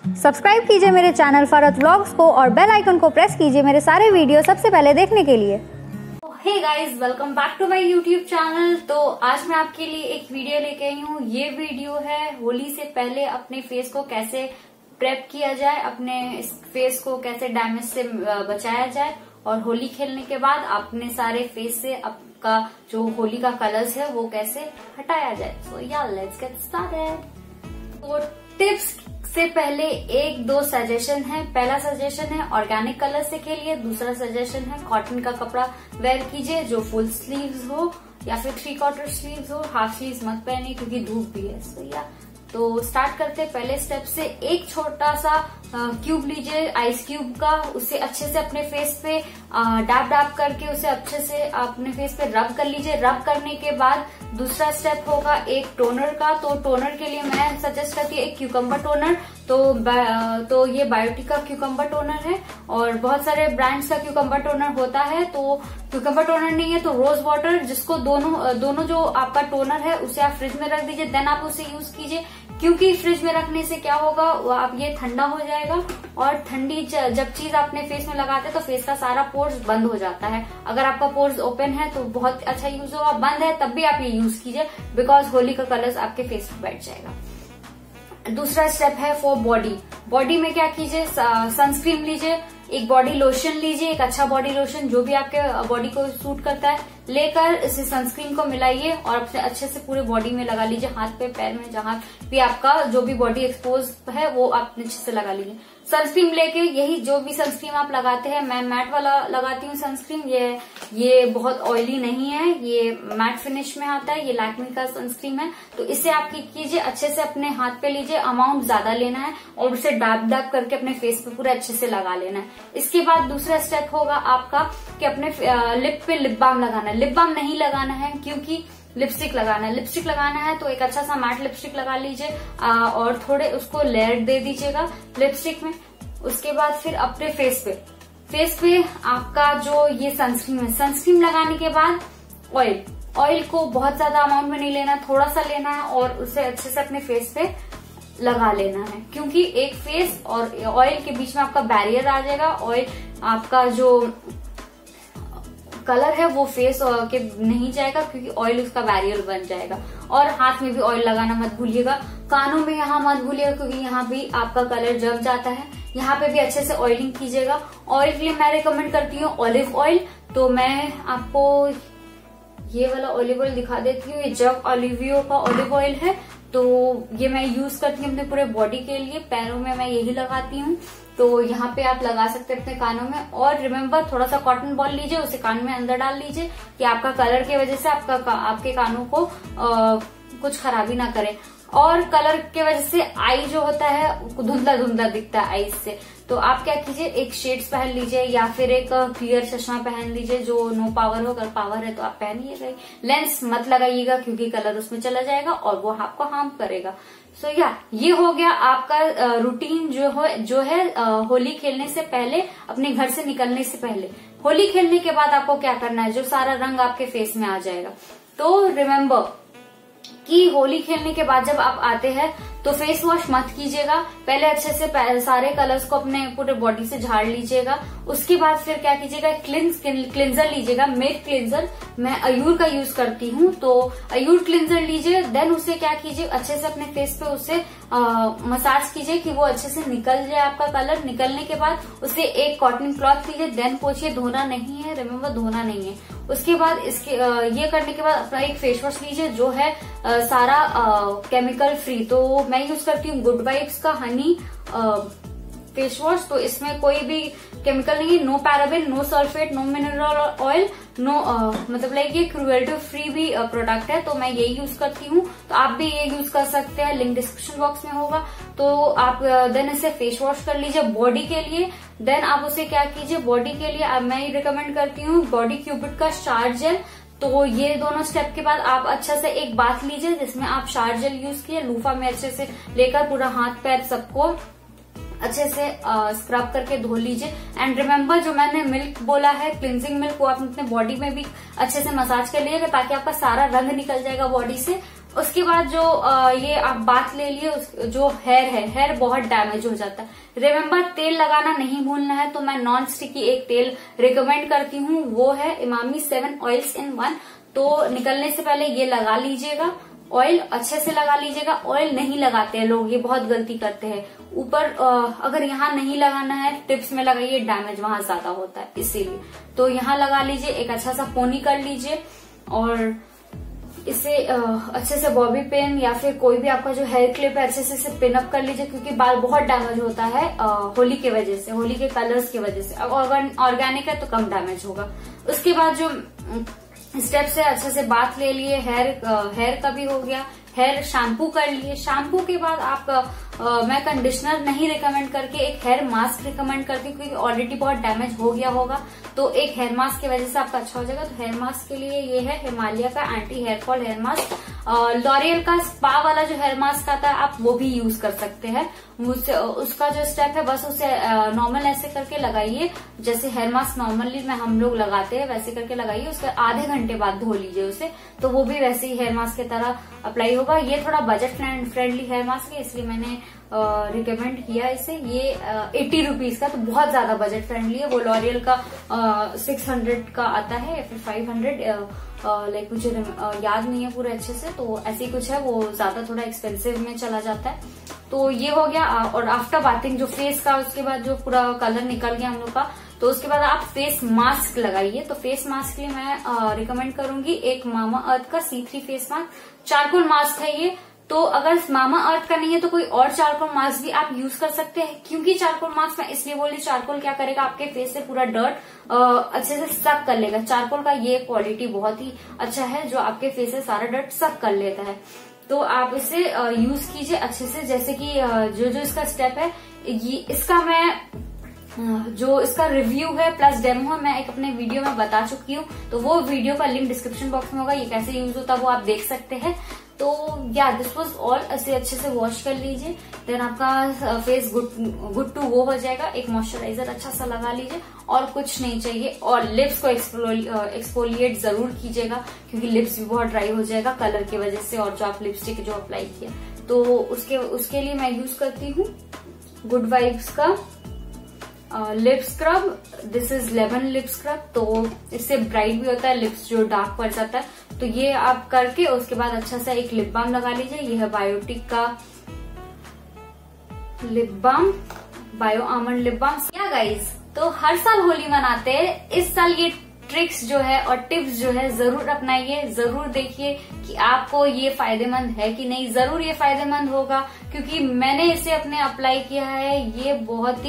Subscribe कीजिए मेरे channel Farhat vlogs को और बेल आइकन को प्रेस कीजिए मेरे सारे वीडियो सबसे पहले देखने के लिए। Hey guys, welcome back to my YouTube channel. तो आज मैं आपके लिए एक वीडियो लेके आई हूँ। ये वीडियो है होली से पहले अपने फेस को कैसे प्रेप किया जाए, अपने फेस को कैसे डैमेज से बचाया जाए और होली खेलने के बाद अपने सारे फेस से आपका जो होली का कलर्स है वो कैसे हटाया जाए। So yeah let's get started. तो टिप्स से पहले एक दो सजेशन है। पहला सजेशन है ऑर्गेनिक कलर से खेलिए। दूसरा सजेशन है कॉटन का कपड़ा वेयर कीजिए जो फुल स्लीव्स हो या फिर 3/4 स्लीव्स हो। हाफ स्लीव्स मत पहनिए क्योंकि धूप भी है। सो या तो स्टार्ट करते हैं पहले स्टेप से। एक छोटा सा क्यूब लीजिए आइस क्यूब का, उसे अच्छे से अपने फेस पे डैब डैब करके उसे अच्छे से अपने फेस पे रब कर लीजिए। रब करने के बाद दूसरा स्टेप होगा एक टोनर का। तो टोनर के लिए मैं सजेस्ट करती हूँ एक क्यूकम्बर टोनर। तो ये बायोटिका क्यूकम्बर टोनर है और बहुत सारे ब्रांड्स का क्यूकम्बर टोनर होता है। तो क्यूकम्बर टोनर नहीं है तो रोज वाटर, जिसको दोनों जो आपका टोनर है उसे आप फ्रिज में रख दीजिए, देन आप उसे यूज कीजिए। क्योंकि फ्रिज में रखने से क्या होगा, आप ये ठंडा हो जाएगा और ठंडी जब चीज अपने फेस में लगाते हैं तो फेस का सारा पोर्स बंद हो जाता है। अगर आपका पोर्स ओपन है तो बहुत अच्छा यूज होगा, बंद है तब भी आप ये यूज कीजिए बिकॉज होली का कलर्स आपके फेस पे बैठ जाएगा। दूसरा स्टेप है फॉर बॉडी। बॉडी में क्या कीजिए, सनस्क्रीन लीजिए, एक बॉडी लोशन लीजिए, एक अच्छा बॉडी लोशन जो भी आपके बॉडी को सूट करता है, लेकर इसे सनस्क्रीन को मिलाइए और अपने अच्छे से पूरे बॉडी में लगा लीजिए। हाथ पे पैर में जहां भी आपका जो भी बॉडी एक्सपोज है वो आप अच्छे से लगा लीजिए। सनस्क्रीन लेके यही जो भी सनस्क्रीन आप लगाते हैं, मैं मैट वाला लगाती हूँ सनस्क्रीन। ये बहुत ऑयली नहीं है, ये मैट फिनिश में आता है, ये लैक्मे का सनस्क्रीन है। तो इसे आप कीजिए अच्छे से अपने हाथ पे लीजिए, अमाउंट ज्यादा लेना है और उसे डैब डैब करके अपने फेस पे पूरा अच्छे से लगा लेना है। इसके बाद दूसरा स्टेप होगा आपका कि अपने लिप पे लिप बाम लगाना है। लिप बाम नहीं लगाना है क्योंकि लिपस्टिक लगाना है। लिपस्टिक लगाना है तो एक अच्छा सा मैट लिपस्टिक लगा लीजिए और थोड़े उसको लेयर दे दीजिएगा लिपस्टिक में। उसके बाद फिर अपने फेस पे आपका जो ये सनस्क्रीन है, सनस्क्रीन लगाने के बाद ऑयल को बहुत ज्यादा अमाउंट में नहीं लेना, थोड़ा सा लेना है और उसे अच्छे से अपने फेस पे लगा लेना है। क्योंकि एक फेस और ऑयल के बीच में आपका बैरियर आ जाएगा। ऑयल आपका जो कलर है वो फेस के नहीं जाएगा क्योंकि ऑयल उसका बैरियर बन जाएगा। और हाथ में भी ऑयल लगाना मत भूलिएगा, कानों में यहाँ मत भूलिएगा क्योंकि यहाँ भी आपका कलर जम जाता है। यहाँ पे भी अच्छे से ऑयलिंग कीजिएगा। ऑयल के लिए मैं रिकमेंड करती हूँ ऑलिव ऑयल। तो मैं आपको ये वाला ऑलिव ऑयल दिखा देती हूँ। ये जग ऑलिवियो का ऑलिव ऑयल है, तो ये मैं यूज करती हूँ अपने पूरे बॉडी के लिए। पैरों में मैं यही लगाती हूँ, तो यहाँ पे आप लगा सकते हैं अपने कानों में। और रिमेम्बर थोड़ा सा कॉटन बॉल लीजिए, उसे कान में अंदर डाल लीजिए कि आपका कलर की वजह से आपके कानों को कुछ खराबी ना करे। और कलर की वजह से आई जो होता है धुंधला धुंधला दिखता है आई से, तो आप क्या कीजिए एक शेड्स पहन लीजिए या फिर एक क्लियर चश्मा पहन लीजिए जो नो पावर हो। अगर पावर है तो आप पहनिएगा, लेंस मत लगाइएगा क्योंकि कलर उसमें चला जाएगा और वो आपको हार्म करेगा। सो ये हो गया आपका रूटीन जो है होली खेलने से पहले, अपने घर से निकलने से पहले। होली खेलने के बाद आपको क्या करना है, जो सारा रंग आपके फेस में आ जाएगा। तो रिमेम्बर कि होली खेलने के बाद जब आप आते हैं तो फेस वॉश मत कीजिएगा। पहले अच्छे से सारे कलर्स को अपने पूरे बॉडी से झाड़ लीजिएगा। उसके बाद फिर क्या कीजिएगा, क्लिंजर लीजिएगा, मिल्क क्लिंजर। मैं अयूर का यूज करती हूँ, तो अयूर क्लिंजर लीजिए। देन उसे क्या कीजिए अच्छे से अपने फेस पे उसे मसाज कीजिए कि वो अच्छे से निकल जाए आपका कलर। निकलने के बाद उसे एक कॉटन क्लॉथ लीजिए, देन पोछिए। धोना नहीं है, रिमेम्बर धोना नहीं है। उसके बाद ये करने के बाद अपना एक फेस वॉश लीजिए जो है सारा केमिकल फ्री। तो मैं यूज करती हूँ गुड वाइब्स का हनी फेस वॉश। तो इसमें कोई भी केमिकल नहीं है, no paraben, no sulphate, no mineral oil, no मतलब लाइक ये क्रुएल्टी फ्री भी प्रोडक्ट है। तो मैं यही यूज करती हूँ, तो आप भी ये यूज कर सकते हैं, लिंक डिस्क्रिप्शन बॉक्स में होगा। तो आप देन इसे फेस वॉश कर लीजिए बॉडी के लिए। देन आप उसे क्या कीजिए, बॉडी के लिए मैं रिकमेंड करती हूँ बॉडी क्यूबिट का शार जेल। तो ये दोनों स्टेप के बाद आप अच्छा से एक बाथ लीजिए जिसमें आप शार जेल यूज किए, लूफा में अच्छे से लेकर पूरा हाथ पैर सबको अच्छे से स्क्रब करके धो लीजिए। एंड रिमेम्बर जो मैंने मिल्क बोला है, क्लिंजिंग मिल्क, वो आप अपने बॉडी में भी अच्छे से मसाज कर लीजिएगा ताकि आपका सारा रंग निकल जाएगा बॉडी से। उसके बाद जो ये आप बात ले लिए, जो हेयर बहुत डैमेज हो जाता है। रिमेम्बर, तेल लगाना नहीं भूलना है। तो मैं नॉन स्टिकी एक तेल रिकमेंड करती हूँ, वो है इमामी 7 ऑयल्स इन 1। तो निकलने से पहले ये लगा लीजिएगा, ऑयल अच्छे से लगा लीजिएगा। ऑयल नहीं लगाते हैं लोग, ये बहुत गलती करते हैं। ऊपर अगर यहाँ नहीं लगाना है, टिप्स में लगाइए, डैमेज वहां ज्यादा होता है इसीलिए। तो यहाँ लगा लीजिए, एक अच्छा सा पोनी कर लीजिए और इसे अच्छे से बॉबी पिन या फिर कोई भी आपका जो हेयर क्लिप है अच्छे से इसे पिन अप कर लीजिए, क्योंकि बाल बहुत डैमेज होता है होली की वजह से, होली के कलर्स की वजह से। अगर ऑर्गेनिक है तो कम डैमेज होगा। उसके बाद जो स्टेप्स है, अच्छे से बात ले लिए, हेयर का भी हो गया, हेयर शैम्पू कर लिए। शैम्पू के बाद आप मैं कंडीशनर नहीं रिकमेंड करके एक हेयर मास्क रिकमेंड करती हूँ, क्योंकि ऑलरेडी बहुत डैमेज हो गया होगा। तो एक हेयर मास्क की वजह से आपका अच्छा हो जाएगा। तो हेयर मास्क के लिए ये है हिमालय का anti hair fall hair mask. L'Oreal का स्पा वाला जो हेयर मास्क आता है, आप वो भी यूज कर सकते हैं। उसका जो स्टेप है, बस उसे नॉर्मल ऐसे करके लगाइए, जैसे हेयर मास्क नॉर्मली में हम लोग लगाते हैं वैसे करके लगाइए। उसके आधे घंटे बाद धो लीजिए उसे, तो वो भी वैसे ही हेयर मास्क की तरह अप्लाई होगा। ये थोड़ा बजट फ्रेंडली हेयर मास्क है, इसलिए मैंने रिकमेंड किया इसे। ये 80 रुपीज का, तो बहुत ज्यादा बजट फ्रेंडली है। वो लॉरियल का 600 का आता है या फिर 500, लाइक मुझे याद नहीं है पूरे अच्छे से, तो ऐसे ही कुछ है, वो ज्यादा थोड़ा एक्सपेंसिव में चला जाता है। तो ये हो गया। और आफ्टर बाथिंग जो फेस का, उसके बाद जो पूरा कलर निकल गया हम लोग का, तो उसके बाद आप फेस मास्क लगाइए। तो फेस मास्क के लिए मैं रिकमेंड करूंगी एक मामा अर्थ का C3 face mask. Charcoal mask है ये। तो अगर मामा अर्थ का नहीं है तो कोई और चारकोल मास्क भी आप यूज कर सकते हैं। क्योंकि चारकोल मास्क मैं इसलिए बोल रही हूँ, चारकोल क्या करेगा, आपके फेस से पूरा डर्ट अच्छे से सक कर लेगा। चारकोल का ये क्वालिटी बहुत ही अच्छा है, जो आपके फेस से सारा डर्ट सक कर लेता है। तो आप इसे यूज कीजिए अच्छे से। जैसे कि जो इसका स्टेप है, ये इसका मैं जो इसका रिव्यू है प्लस डेमो है, मैं एक अपने वीडियो में बता चुकी हूँ। तो वो वीडियो का लिंक डिस्क्रिप्शन बॉक्स में होगा, ये कैसे यूज होता है वो आप देख सकते हैं। तो या दिस वाज ऑल। ऐसे अच्छे से वॉश कर लीजिए, देन आपका फेस गुड टू गो हो जाएगा। एक मॉइस्चराइजर अच्छा सा लगा लीजिए, और कुछ नहीं चाहिए। और लिप्स को एक्सफोलिएट जरूर कीजिएगा, क्योंकि लिप्स भी बहुत ड्राई हो जाएगा कलर की वजह से, और जो आप लिपस्टिक जो अप्लाई किया। तो उसके लिए मैं यूज करती हूँ गुड वाइब्स का lip scrub. This is lemon lip scrub. तो इससे ब्राइट भी होता है, लिप्स जो डार्क पड़ जाता है। तो ये आप करके उसके बाद अच्छा सा एक लिप बाम लगा लीजिए। ये है बायोटिक का lip balm, bio almond lip balm. Yeah guys, तो हर साल होली मनाते हैं, इस साल ये ट्रिक्स जो है और टिप्स जो है जरूर अपनाइए, जरूर देखिए कि आपको ये फायदेमंद है कि नहीं। जरूर ये फायदेमंद होगा, क्योंकि मैंने इसे अपने अप्लाई किया है। ये बहुत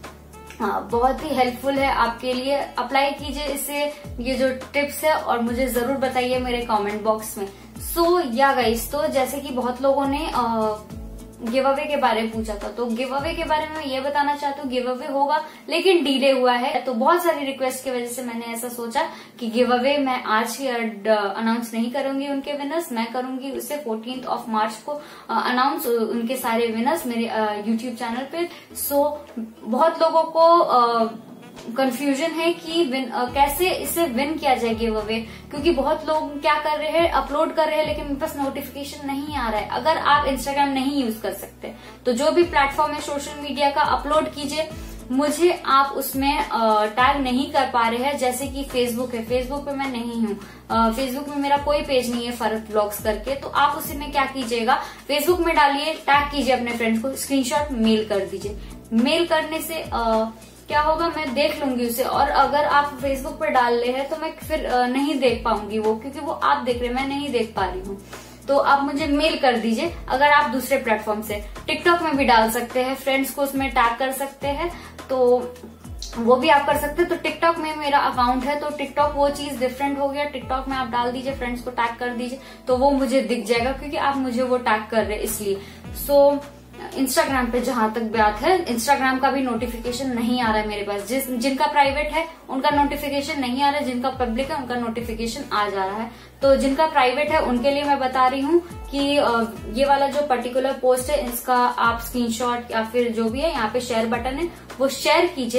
ही हेल्पफुल है आपके लिए। अप्लाई कीजिए इसे, ये जो टिप्स है, और मुझे जरूर बताइए मेरे कमेंट बॉक्स में। सो या गाइस, तो जैसे कि बहुत लोगों ने गिव अवे के बारे में पूछा था, तो गिव अवे के बारे में ये बताना चाहती हूँ, गिव अवे होगा लेकिन डिले हुआ है। तो बहुत सारी रिक्वेस्ट की वजह से मैंने ऐसा सोचा कि गिव अवे मैं आज ही अनाउंस नहीं करूंगी उनके विनर्स, मैं करूंगी उसे 14 मार्च को अनाउंस उनके सारे विनर्स मेरे यूट्यूब चैनल पे। सो बहुत लोगों को कंफ्यूजन है कि कैसे इसे विन किया जाए गिव अवे, क्योंकि बहुत लोग क्या कर रहे हैं, अपलोड कर रहे हैं लेकिन मेरे पास नोटिफिकेशन नहीं आ रहा है। अगर आप इंस्टाग्राम नहीं यूज कर सकते तो जो भी प्लेटफॉर्म है सोशल मीडिया का, अपलोड कीजिए। मुझे आप उसमें टैग नहीं कर पा रहे हैं। जैसे कि फेसबुक है, फेसबुक पे मैं नहीं हूँ, फेसबुक में मेरा कोई पेज नहीं है फरत ब्लॉग्स करके। तो आप उसी में क्या कीजिएगा, फेसबुक में डालिए, टैग कीजिए अपने फ्रेंड्स को, स्क्रीनशॉट मेल कर दीजिए। मेल करने से क्या होगा, मैं देख लूंगी उसे। और अगर आप फेसबुक पर डाल रहे हैं तो मैं फिर नहीं देख पाऊंगी वो, क्योंकि वो आप देख रहे हैं, मैं नहीं देख पा रही हूँ। तो आप मुझे मेल कर दीजिए। अगर आप दूसरे प्लेटफॉर्म से, टिकटॉक में भी डाल सकते हैं, फ्रेंड्स को उसमें टैग कर सकते हैं, तो वो भी आप कर सकते हैं। तो टिकटॉक में मेरा अकाउंट है, तो टिकटॉक वो चीज डिफरेंट हो गया। टिकटॉक में आप डाल दीजिए, फ्रेंड्स को टैग कर दीजिए, तो वो मुझे दिख जाएगा, क्योंकि आप मुझे वो टैग कर रहे हैं इसलिए। सो इंस्टाग्राम पे जहां तक बात है, इंस्टाग्राम का भी नोटिफिकेशन नहीं आ रहा है मेरे पास। जिनका प्राइवेट है उनका नोटिफिकेशन नहीं आ रहा है, जिनका पब्लिक है उनका नोटिफिकेशन आ जा रहा है। तो जिनका प्राइवेट है उनके लिए मैं बता रही हूँ कि ये वाला जो पर्टिकुलर पोस्ट है, इसका आप स्क्रीनशॉट या फिर जो भी है, यहाँ पे शेयर बटन है, वो शेयर कीजिए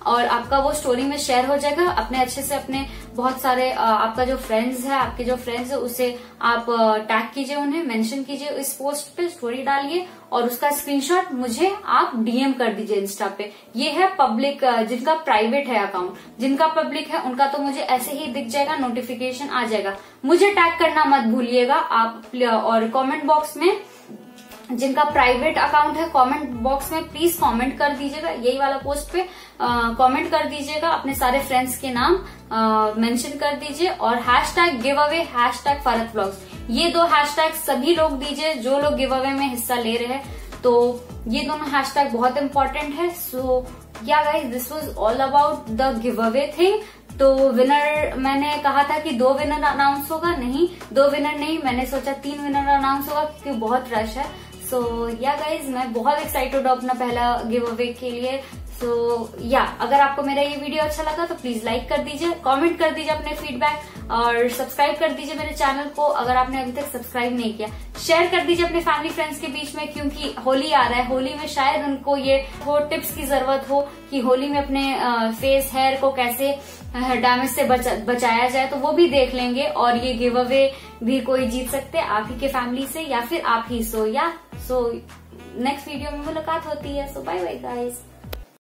और आपका वो स्टोरी में शेयर हो जाएगा। अपने अच्छे से अपने बहुत सारे आपका जो फ्रेंड्स है, आपके जो फ्रेंड्स है उसे आप टैग कीजिए, उन्हें मेंशन कीजिए इस पोस्ट पे, स्टोरी डालिए और उसका स्क्रीनशॉट मुझे आप डीएम कर दीजिए इंस्टा पे। ये है पब्लिक, जिनका प्राइवेट है अकाउंट, जिनका पब्लिक है उनका तो मुझे ऐसे ही दिख जाएगा, नोटिफिकेशन आ जाएगा। मुझे टैग करना मत भूलिएगा आप। और कमेंट बॉक्स में जिनका प्राइवेट अकाउंट है, कमेंट बॉक्स में प्लीज कमेंट कर दीजिएगा, यही वाला पोस्ट पे कमेंट कर दीजिएगा, अपने सारे फ्रेंड्स के नाम मेंशन कर दीजिए और hashtag give away, hashtag Farhat vlogs, ये 2 हैशटैग सभी लोग दीजिए जो लोग गिव अवे में हिस्सा ले रहे हैं। तो ये दोनों हैशटैग बहुत इंपॉर्टेंट है। So yeah guys, this was all about the give away thing. तो विनर मैंने कहा था कि 2 विनर अनाउंस होगा, नहीं 2 विनर नहीं, मैंने सोचा 3 विनर अनाउंस होगा क्योंकि बहुत रश है। सो या गाइज, मैं बहुत एक्साइटेड हूँ अपना पहला गिव अवे के लिए। सो या अगर आपको मेरा ये वीडियो अच्छा लगा तो प्लीज लाइक कर दीजिए, कमेंट कर दीजिए अपने फीडबैक और सब्सक्राइब कर दीजिए मेरे चैनल को अगर आपने अभी तक सब्सक्राइब नहीं किया। शेयर कर दीजिए अपने फैमिली फ्रेंड्स के बीच में, क्योंकि होली आ रहा है, होली में शायद उनको ये टिप्स की जरूरत हो कि होली में अपने फेस हेयर को कैसे डैमेज से बचाया जाए, तो वो भी देख लेंगे और ये गिव अवे भी कोई जीत सकते हैं आप ही के फैमिली से या फिर आप ही। सो नेक्स्ट वीडियो में मुलाकात होती है। So bye bye guys.